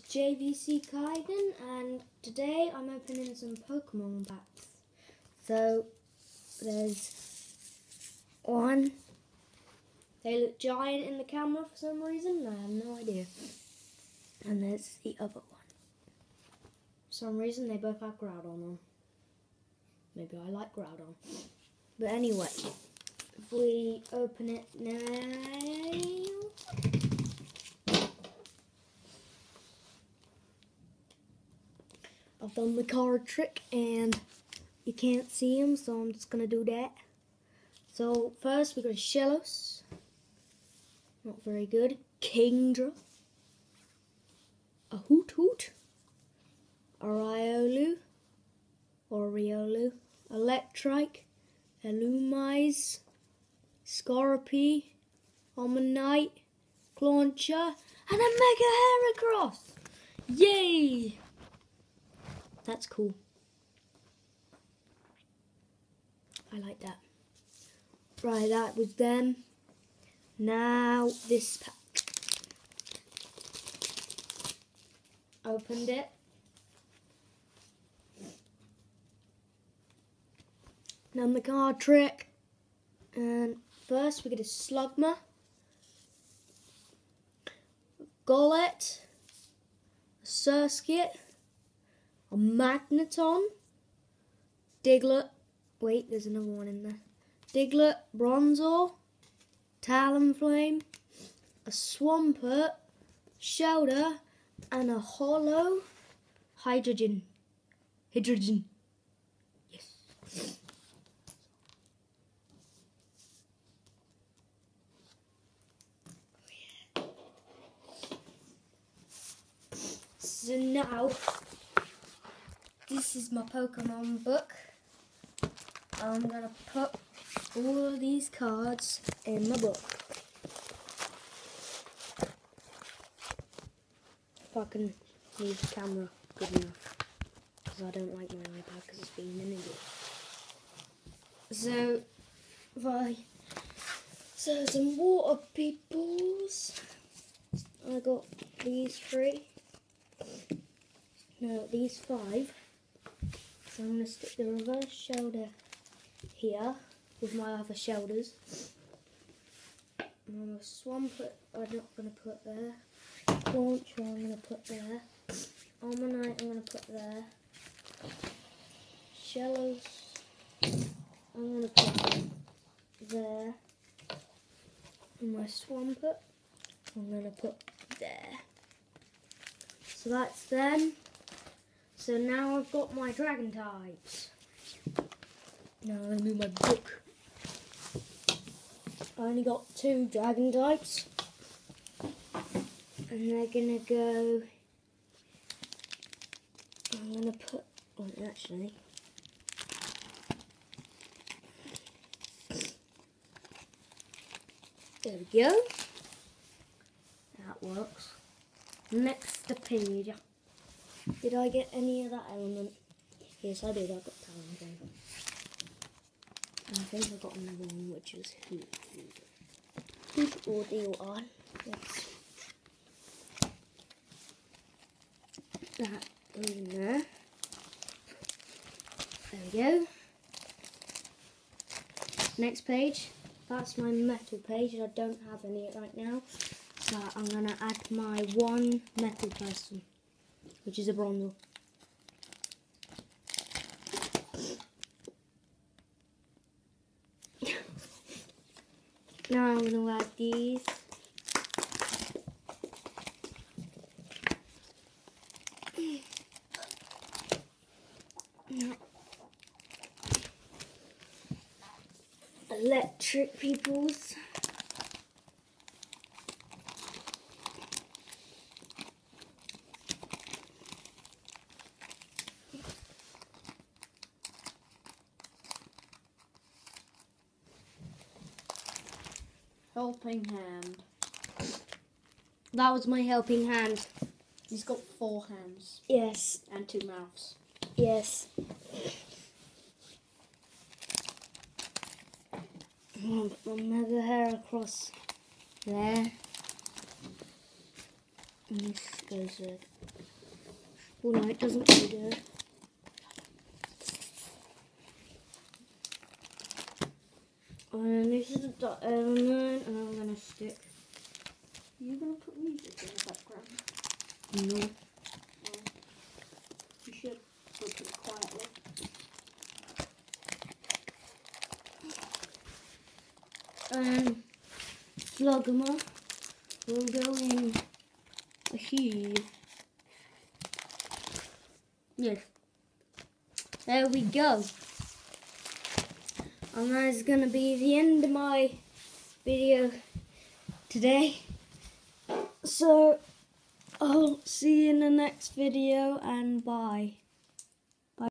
JVC Kaigan, and today I'm opening some Pokemon packs. So there's one. They look giant in the camera for some reason, I have no idea. And there's the other one. For some reason they both have Groudon on. Maybe I like Groudon. But anyway, if we open it now. I've done the card trick and you can't see him, so I'm just going to do that. So first we got a Shellos. Not very good. Kingdra. A Hoot, a Riolu, Electrike, Illumise, Scorpy, Omanyte, Clauncher, and a Mega Heracross! Yay! That's cool. I like that. Right, that was them. Now this pack. Opened it. Done the card trick. And first we get a Slugma, Golett, a Surskit, a Magneton, Diglett, wait, there's another one in there, Diglett, Bronzor, Talonflame, a Swampert, Shelter, and a Holo Hydrogen. Yes. So now, this is my Pokemon book. I'm going to put all of these cards in my book. If I can leave the camera good enough. Because I don't like my iPad because it's being an idiot. So some water peoples. I got these 3. No, these 5. So I'm going to stick the reverse shoulder here with my other shoulders. And a Swampert I'm not going to put there. Launcher I'm going to put there. Omanyte I'm going to put there. Shellos I'm going to put there. And my Swampert I'm going to put there. So that's them. So now I've got my dragon types. Now I'm going to do my book. I only got 2 dragon types. And they're going to go... I'm going to put... Oh, actually... There we go. That works. Next page. Did I get any of that element? Yes, I did. I got Talonflame. And I think I got another one, which is Hoot or Deal on. Yes. That goes in there. There we go. Next page. That's my metal page. I don't have any right now. So I'm going to add my one metal person, which is a Bronzor. Now I'm going to add these. Electric peoples. Helping hand. That was my helping hand. He's got 4 hands. Yes. And 2 mouths. Yes. I'll put my Mega Heracross there. And this goes there. Oh no, it doesn't go there. And this is the dot element, and I'm gonna stick. Are you going to put music in the background? No. You should put it quietly. And Slugma will go in here. Yes. There we go. And that is going to be the end of my video today. So I'll see you in the next video, and bye.